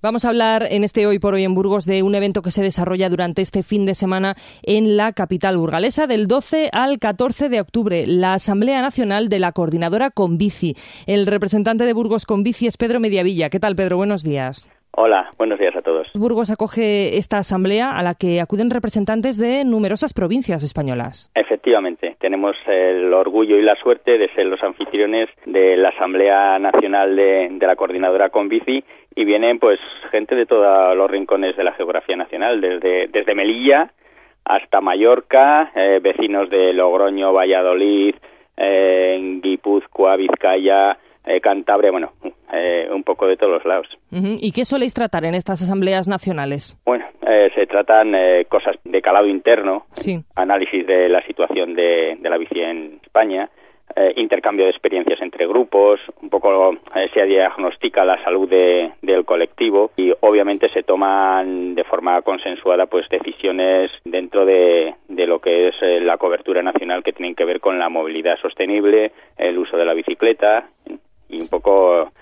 Vamos a hablar en este Hoy por Hoy en Burgos de un evento que se desarrolla durante este fin de semana en la capital burgalesa, del 12 al 14 de octubre, la Asamblea Nacional de la Coordinadora Convici. El representante de Burgos Convici es Pedro Mediavilla. ¿Qué tal, Pedro? Buenos días. Hola, buenos días a todos. Burgos acoge esta asamblea a la que acuden representantes de numerosas provincias españolas. Efectivamente, tenemos el orgullo y la suerte de ser los anfitriones de la Asamblea Nacional de la Coordinadora Convici, y vienen pues gente de todos los rincones de la geografía nacional, desde Melilla hasta Mallorca, vecinos de Logroño, Valladolid, Guipúzcoa, Vizcaya, Cantabria, un poco de todos los lados. ¿Y qué soléis tratar en estas asambleas nacionales? Bueno, se tratan cosas de calado interno, sí. Análisis de la situación de la bici en España, intercambio de experiencias entre grupos, un poco se diagnostica la salud del colectivo y obviamente se toman de forma consensuada pues decisiones dentro de lo que es la cobertura nacional que tienen que ver con la movilidad sostenible, el uso de la bicicleta y un poco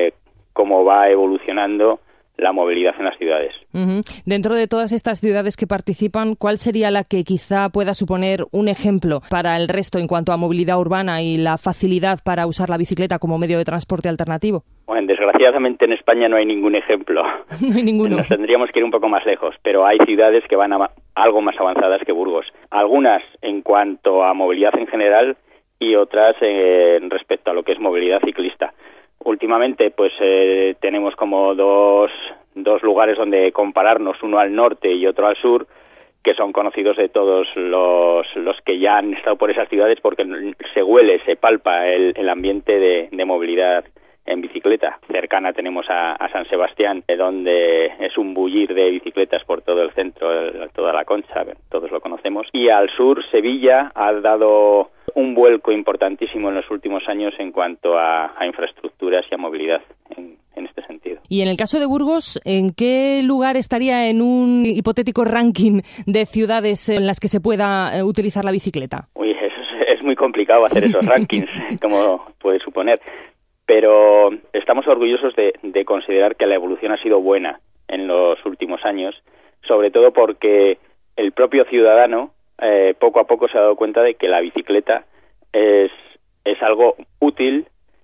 cómo va evolucionando la movilidad en las ciudades. Dentro de todas estas ciudades que participan, ¿cuál sería la que quizá pueda suponer un ejemplo para el resto en cuanto a movilidad urbana y la facilidad para usar la bicicleta como medio de transporte alternativo? Bueno, desgraciadamente en España no hay ningún ejemplo. No hay ninguno. Nos tendríamos que ir un poco más lejos, pero hay ciudades que van algo más avanzadas que Burgos. Algunas en cuanto a movilidad en general y otras respecto a lo que es movilidad ciclista. Últimamente, pues tenemos como dos lugares donde compararnos, uno al norte y otro al sur, que son conocidos de todos los que ya han estado por esas ciudades, porque se huele, se palpa el ambiente de movilidad en bicicleta. Cercana tenemos a San Sebastián, donde es un bullir de bicicletas por todo el centro, toda la Concha, todos lo conocemos. Y al sur, Sevilla ha dado un vuelco importantísimo en los últimos años en cuanto a infraestructuras y a movilidad en este sentido. Y en el caso de Burgos, ¿en qué lugar estaría en un hipotético ranking de ciudades en las que se pueda utilizar la bicicleta? Uy, es muy complicado hacer esos rankings, como puedes suponer. Pero estamos orgullosos de considerar que la evolución ha sido buena en los últimos años, sobre todo porque el propio ciudadano poco a poco se ha dado cuenta de que la bicicleta es algo útil,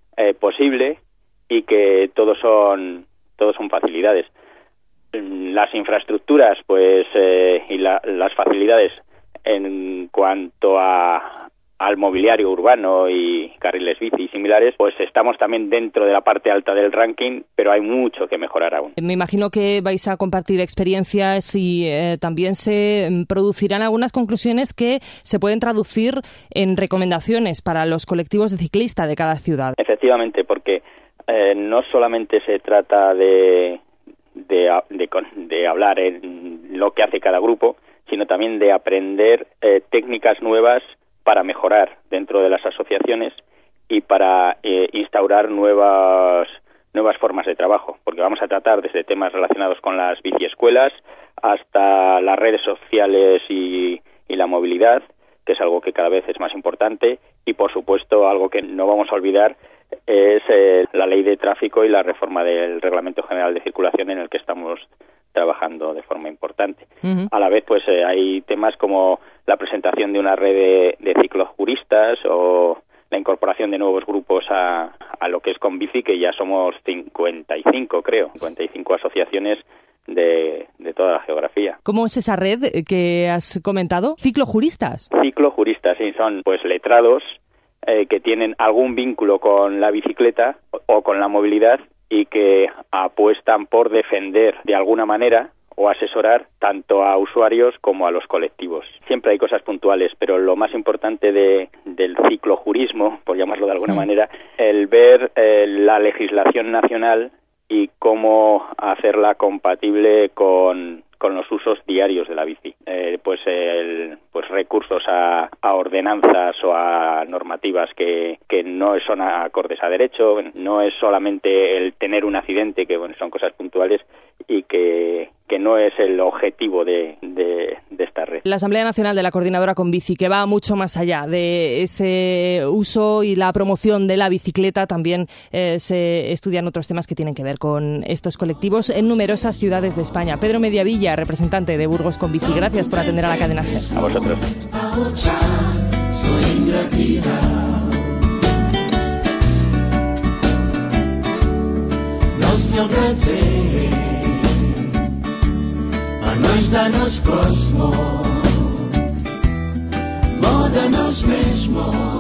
posible y que todos son facilidades. Las infraestructuras, pues, y las facilidades en cuanto al mobiliario urbano y carriles bici y similares, pues estamos también dentro de la parte alta del ranking, pero hay mucho que mejorar aún. Me imagino que vais a compartir experiencias y también se producirán algunas conclusiones que se pueden traducir en recomendaciones para los colectivos de ciclistas de cada ciudad. Efectivamente, porque no solamente se trata de hablar en lo que hace cada grupo, sino también de aprender técnicas nuevas para mejorar dentro de las asociaciones y para instaurar nuevas formas de trabajo, porque vamos a tratar desde temas relacionados con las biciescuelas hasta las redes sociales y la movilidad, que es algo que cada vez es más importante, y por supuesto algo que no vamos a olvidar es la ley de tráfico y la reforma del Reglamento General de Circulación, en el que estamos trabajando de forma importante. A la vez, pues hay temas como la presentación de una red de ciclojuristas o la incorporación de nuevos grupos a lo que es Convici, que ya somos 55 asociaciones de toda la geografía. ¿Cómo es esa red que has comentado? ¿Ciclojuristas? Ciclojuristas, sí, son pues letrados que tienen algún vínculo con la bicicleta o con la movilidad y que apuestan por defender de alguna manera o asesorar tanto a usuarios como a los colectivos. Siempre hay cosas puntuales, pero lo más importante del ciclojurismo, por llamarlo de alguna manera, el ver la legislación nacional y cómo hacerla compatible con los usos diarios de la bici. Pues recursos a ordenanzas o a normativas que no son acordes a derecho, no es solamente el tener un accidente, que bueno, son cosas puntuales y que no es el objetivo de esta red. La Asamblea Nacional de la Coordinadora con Bici, que va mucho más allá de ese uso y la promoción de la bicicleta, también se estudian otros temas que tienen que ver con estos colectivos en numerosas ciudades de España. Pedro Mediavilla, representante de Burgos con Bici, gracias por atender a la cadena SER. A vosotros. A nós dá-nos cosmo, moda-nos mesmo.